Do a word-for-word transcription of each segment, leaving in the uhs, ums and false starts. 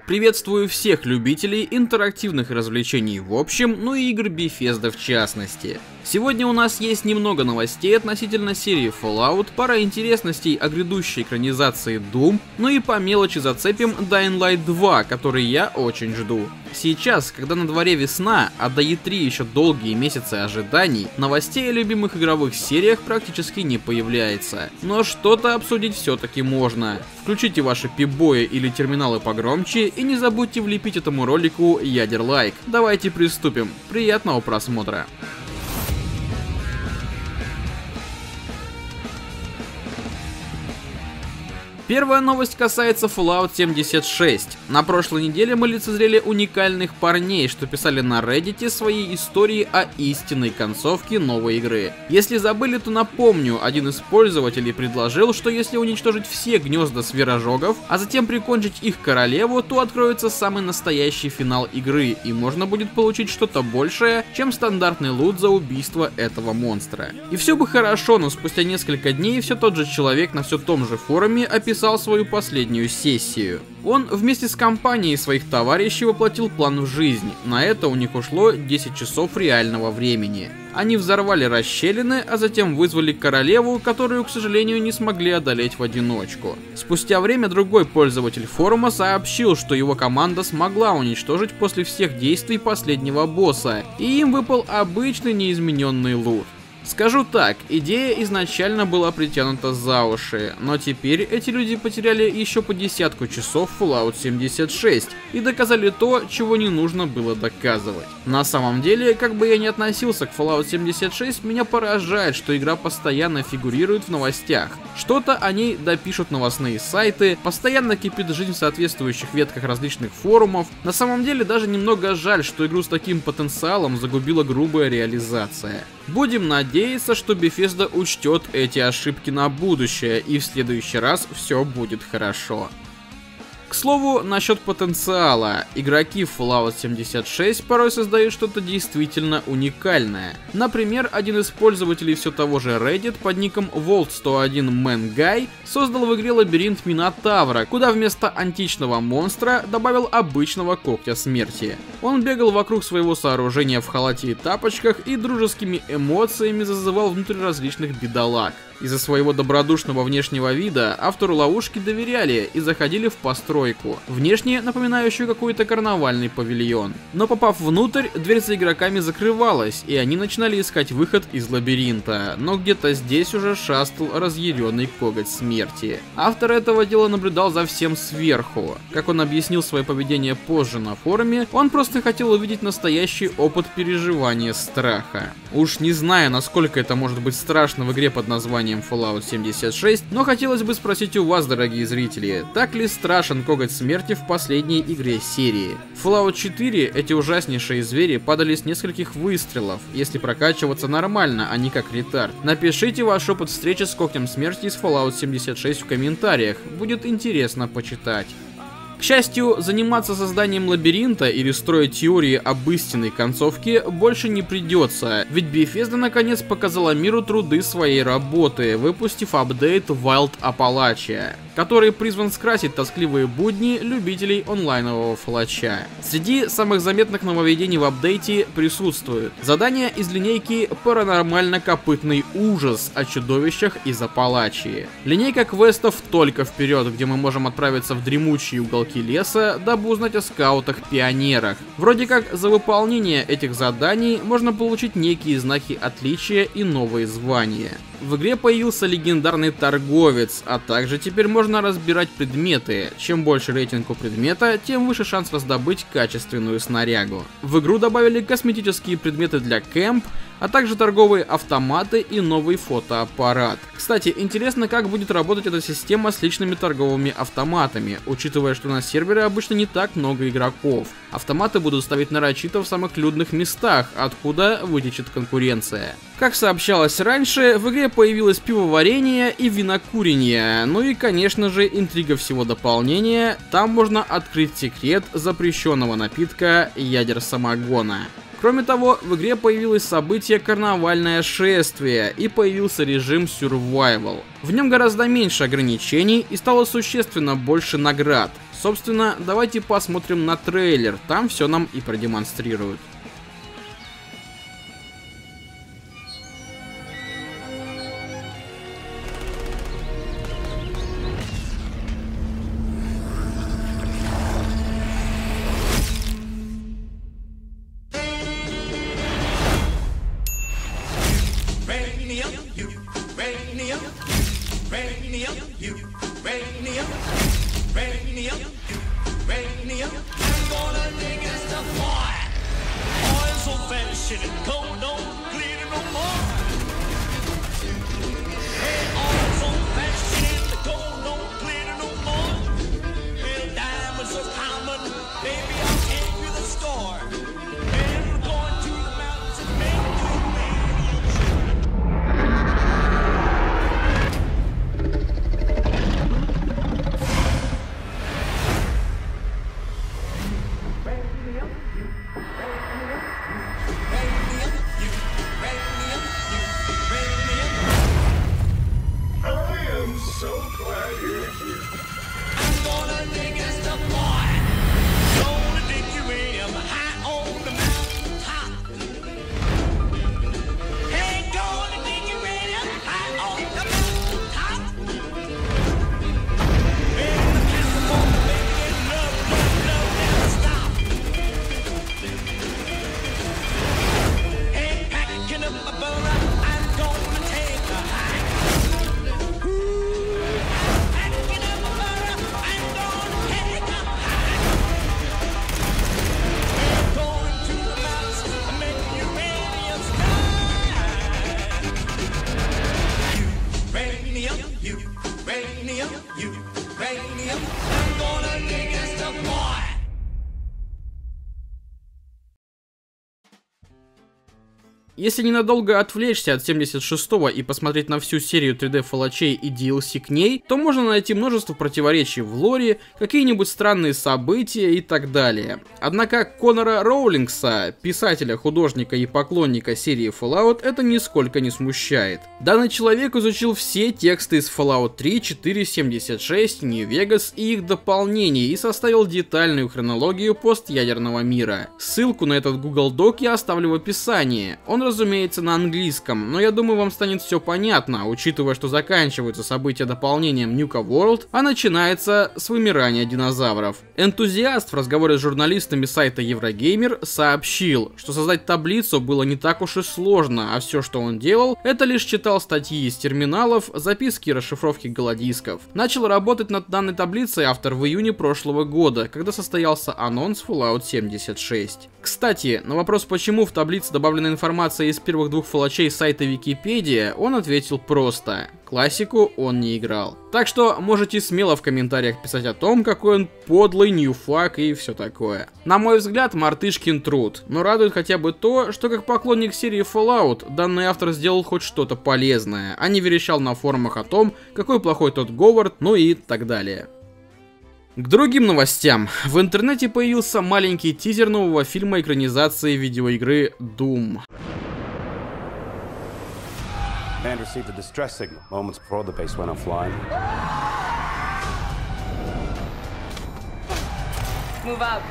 Приветствую всех любителей интерактивных развлечений в общем, ну и игр Bethesda в частности. Сегодня у нас есть немного новостей относительно серии Fallout, пара интересностей о грядущей экранизации Doom, ну и по мелочи зацепим Dying Light два, который я очень жду. Сейчас, когда на дворе весна, а до и три еще долгие месяцы ожиданий, новостей о любимых игровых сериях практически не появляется. Но что-то обсудить все-таки можно. Включите ваши пибои или терминалы погромче и не забудьте влепить этому ролику ядер-лайк. Давайте приступим. Приятного просмотра. Первая новость касается Fallout семьдесят шесть. На прошлой неделе мы лицезрели уникальных парней, что писали на Reddit свои истории о истинной концовке новой игры. Если забыли, то напомню, один из пользователей предложил, что если уничтожить все гнезда сверожогов, а затем прикончить их королеву, то откроется самый настоящий финал игры, и можно будет получить что-то большее, чем стандартный лут за убийство этого монстра. И все бы хорошо, но спустя несколько дней все тот же человек на все том же форуме описал писал свою последнюю сессию. Он вместе с компанией своих товарищей воплотил план в жизнь. На это у них ушло десять часов реального времени. Они взорвали расщелины, а затем вызвали королеву, которую, к сожалению, не смогли одолеть в одиночку. Спустя время другой пользователь форума сообщил, что его команда смогла уничтожить после всех действий последнего босса, и им выпал обычный неизмененный лут. Скажу так, идея изначально была притянута за уши, но теперь эти люди потеряли еще по десятку часов Fallout семьдесят шесть и доказали то, чего не нужно было доказывать. На самом деле, как бы я ни относился к Fallout семьдесят шесть, меня поражает, что игра постоянно фигурирует в новостях. Что-то о ней допишут новостные сайты, постоянно кипит жизнь в соответствующих ветках различных форумов. На самом деле даже немного жаль, что игру с таким потенциалом загубила грубая реализация. Будем надеяться, что Bethesda учтет эти ошибки на будущее, и в следующий раз все будет хорошо. К слову, насчет потенциала. Игроки в Fallout семьдесят шесть порой создают что-то действительно уникальное. Например, один из пользователей все того же Reddit под ником Волт сто один Мэн-Гай создал в игре лабиринт Минотавра, куда вместо античного монстра добавил обычного когтя смерти. Он бегал вокруг своего сооружения в халате и тапочках и дружескими эмоциями зазывал внутрь различных бедолаг. Из-за своего добродушного внешнего вида автору ловушки доверяли и заходили в постройку, внешне напоминающую какой-то карнавальный павильон. Но попав внутрь, дверь за игроками закрывалась, и они начинали искать выход из лабиринта, но где-то здесь уже шастал разъяренный коготь смерти. Автор этого дела наблюдал за всем сверху. Как он объяснил свое поведение позже на форуме, он просто хотел увидеть настоящий опыт переживания страха. Уж не знаю, насколько это может быть страшно в игре под названием Fallout семьдесят шесть, но хотелось бы спросить у вас, дорогие зрители, так ли страшен коготь смерти в последней игре серии? В Fallout четыре эти ужаснейшие звери падали с нескольких выстрелов, если прокачиваться нормально, а не как ретард. Напишите ваш опыт встречи с когтем смерти из Fallout семьдесят шесть в комментариях, будет интересно почитать. К счастью, заниматься созданием лабиринта или строить теории об истинной концовке больше не придется, ведь Bethesda наконец показала миру труды своей работы, выпустив апдейт Wild Appalachia, который призван скрасить тоскливые будни любителей онлайнового флача. Среди самых заметных нововведений в апдейте присутствуют задание из линейки «Паранормально-копытный ужас» о чудовищах из Апалачии. Линейка квестов «Только вперед», где мы можем отправиться в дремучие уголки леса, дабы узнать о скаутах-пионерах. Вроде как за выполнение этих заданий можно получить некие знаки отличия и новые звания. В игре появился легендарный торговец, а также теперь можно разбирать предметы. Чем больше рейтинг у предмета, тем выше шанс раздобыть качественную снарягу. В игру добавили косметические предметы для кэмп, а также торговые автоматы и новый фотоаппарат. Кстати, интересно, как будет работать эта система с личными торговыми автоматами, учитывая, что на сервере обычно не так много игроков. Автоматы будут ставить нарочито в самых людных местах, откуда вытечет конкуренция. Как сообщалось раньше, в игре появилось пивоварение и винокурение, ну и, конечно же, интрига всего дополнения, там можно открыть секрет запрещенного напитка ядер самогона. Кроме того, в игре появилось событие «Карнавальное шествие» и появился режим Survival. В нем гораздо меньше ограничений и стало существенно больше наград. Собственно, давайте посмотрим на трейлер, там все нам и продемонстрируют. Если ненадолго отвлечься от семьдесят шестого и посмотреть на всю серию три дэ фалачей и ди эл си к ней, то можно найти множество противоречий в лоре, какие-нибудь странные события и так далее. Однако Конора Роулингса, писателя, художника и поклонника серии Fallout, это нисколько не смущает. Данный человек изучил все тексты из Fallout три, четыре, семьдесят шесть, New Vegas и их дополнений и составил детальную хронологию постядерного мира. Ссылку на этот Google Doc я оставлю в описании. Он, разумеется, на английском, но я думаю, вам станет все понятно, учитывая, что заканчиваются события дополнением Nuka World, а начинается с вымирания динозавров. Энтузиаст в разговоре с журналистами сайта Еврогеймер сообщил, что создать таблицу было не так уж и сложно, а все, что он делал, это лишь читал статьи из терминалов, записки и расшифровки голодисков. Начал работать над данной таблицей автор в июне прошлого года, когда состоялся анонс Fallout семьдесят шесть. Кстати, на вопрос, почему в таблице добавлена информация из первых двух фалачей сайта Википедия, он ответил просто: классику он не играл. Так что можете смело в комментариях писать о том, какой он подлый, ньюфак и все такое. На мой взгляд, мартышкин труд, но радует хотя бы то, что как поклонник серии Fallout, данный автор сделал хоть что-то полезное, а не верещал на форумах о том, какой плохой тот Говард, ну и так далее. К другим новостям. В интернете появился маленький тизер нового фильма экранизации видеоигры Doom. Command received a distress signal moments before the base went offline. Move up.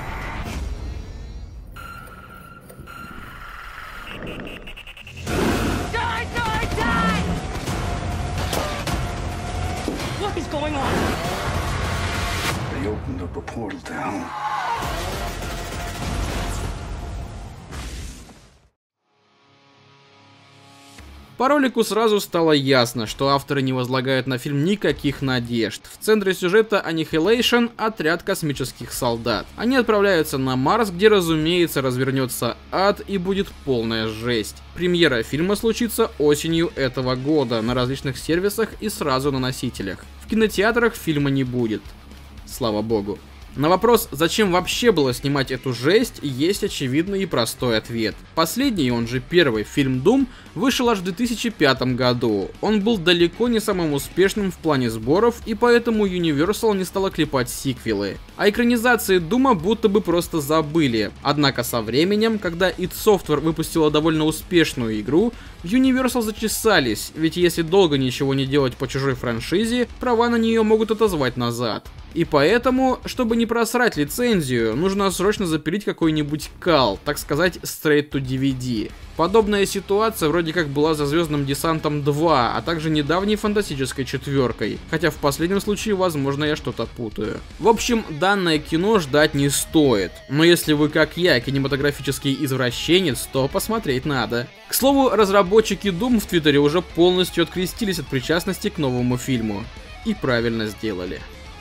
Die, die, die! What is going on? They opened up a portal to hell. По ролику сразу стало ясно, что авторы не возлагают на фильм никаких надежд. В центре сюжета Annihilation — отряд космических солдат. Они отправляются на Марс, где, разумеется, развернется ад и будет полная жесть. Премьера фильма случится осенью этого года на различных сервисах и сразу на носителях. В кинотеатрах фильма не будет. Слава богу. На вопрос, зачем вообще было снимать эту жесть, есть очевидный и простой ответ. Последний, он же первый, фильм Doom, вышел аж в две тысячи пятом году. Он был далеко не самым успешным в плане сборов, и поэтому Universal не стала клепать сиквелы. А экранизации Дума будто бы просто забыли. Однако со временем, когда id Software выпустила довольно успешную игру, Universal зачесались, ведь если долго ничего не делать по чужой франшизе, права на нее могут отозвать назад. И поэтому, чтобы не просрать лицензию, нужно срочно запилить какой-нибудь кал, так сказать, straight to ди ви ди. Подобная ситуация вроде как была за Звездным десантом два, а также недавней фантастической четверкой, хотя в последнем случае, возможно, я что-то путаю. В общем, данное кино ждать не стоит, но если вы, как я, кинематографический извращенец, то посмотреть надо. К слову, разработчики Doom в Твиттере уже полностью открестились от причастности к новому фильму. И правильно сделали.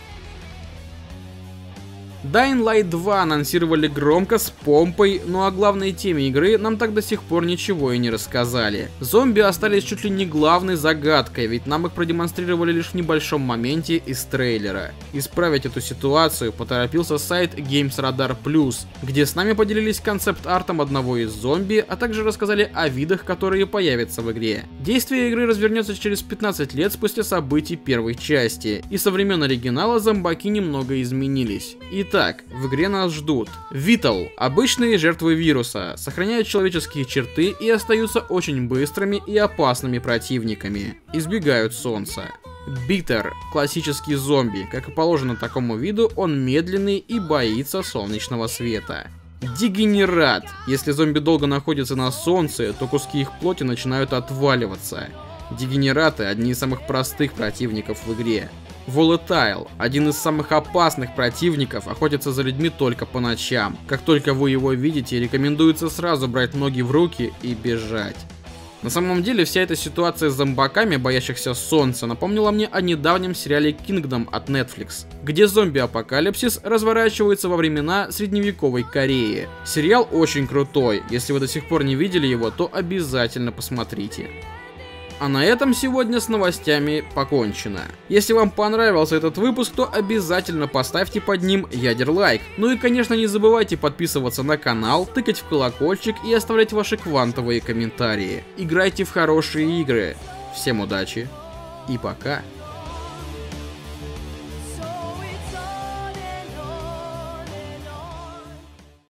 Dying Light два анонсировали громко, с помпой, но о главной теме игры нам так до сих пор ничего и не рассказали. Зомби остались чуть ли не главной загадкой, ведь нам их продемонстрировали лишь в небольшом моменте из трейлера. Исправить эту ситуацию поторопился сайт Games Radar Plus, где с нами поделились концепт-артом одного из зомби, а также рассказали о видах, которые появятся в игре. Действие игры развернется через пятнадцать лет спустя событий первой части, и со времен оригинала зомбаки немного изменились. Итак, в игре нас ждут Витал, обычные жертвы вируса, сохраняют человеческие черты и остаются очень быстрыми и опасными противниками, избегают солнца. Биттер, классический зомби, как и положено такому виду, он медленный и боится солнечного света. Дегенерат, если зомби долго находятся на солнце, то куски их плоти начинают отваливаться. Дегенераты одни из самых простых противников в игре. Volatile, один из самых опасных противников, охотится за людьми только по ночам. Как только вы его видите, рекомендуется сразу брать ноги в руки и бежать. На самом деле, вся эта ситуация с зомбаками, боящихся солнца, напомнила мне о недавнем сериале Kingdom от Netflix, где зомби-апокалипсис разворачивается во времена средневековой Кореи. Сериал очень крутой, если вы до сих пор не видели его, то обязательно посмотрите. А на этом сегодня с новостями покончено. Если вам понравился этот выпуск, то обязательно поставьте под ним ядер-лайк. Ну и конечно не забывайте подписываться на канал, тыкать в колокольчик и оставлять ваши квантовые комментарии. Играйте в хорошие игры. Всем удачи и пока.